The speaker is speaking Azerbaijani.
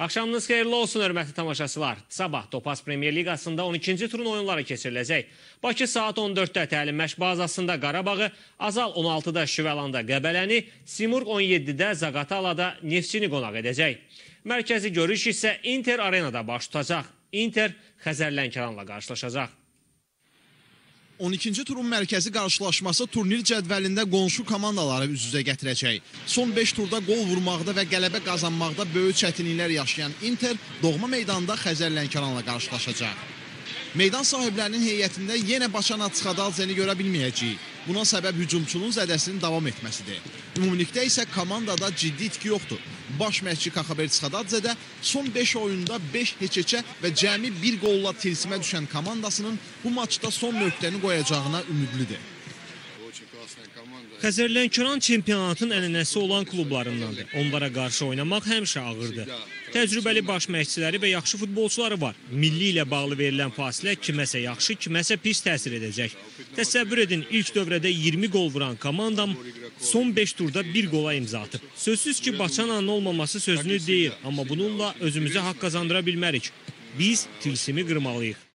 Axşamınız xeyirli olsun, hörmətli tamaşaçılar. Sabah Topaz Premyer Liqasında 12-ci turun oyunları keçiriləcək. Bakı saat 14-də təlim məşq bazasında Qarabağı, Azal 16-da Şüvəlanda Qəbələni, Simurq 17-də Zaqatalada Neftçini qonaq edəcək. Mərkəzi görüş isə Inter Arenada baş tutacaq. Inter Xəzərlənkaranla qarşılaşacaq. 12-ci turun mərkəzi qarşılaşması turnir cədvəlində qonşu komandaları üz-üzə gətirəcək. Son 5 turda qol vurmaqda və qələbə qazanmaqda böyük çətinliklər yaşayan Inter doğma meydanda Xəzərlənkaranla qarşılaşacaq. Meydan sahiblərinin heyətində yenə Başana Çıxadalcəni görə bilməyəcəyik. Buna səbəb hücumçunun zədəsinin davam etməsidir. Ümumilikdə isə komandada ciddi itki yoxdur. Baş məşqçi Kaxaber Çıxadalcədə son 5 oyunda 5 heçeçə və cəmi 1 qolla tilsimə düşən komandasının bu maçda son nöqtəni qoyacağına ümidlidir. Xəzərlənkaran çempionatın ənənəsi olan klublarındandır. Onlara qarşı oynamaq həmişə ağırdır. Təcrübəli baş məşqçiləri və yaxşı futbolçuları var. Milli ilə bağlı verilən fasilə kiməsə yaxşı, kiməsə pis təsir edəcək. Təsəvvür edin, ilk dövrədə 20 qol vuran komandam son 5 turda 1 qola imza atıb. Sözsüz ki, Baçananın olmaması sözünü deyir, amma bununla özümüzə haqq qazandıra bilmərik. Biz tilsimi qırmalıyıq.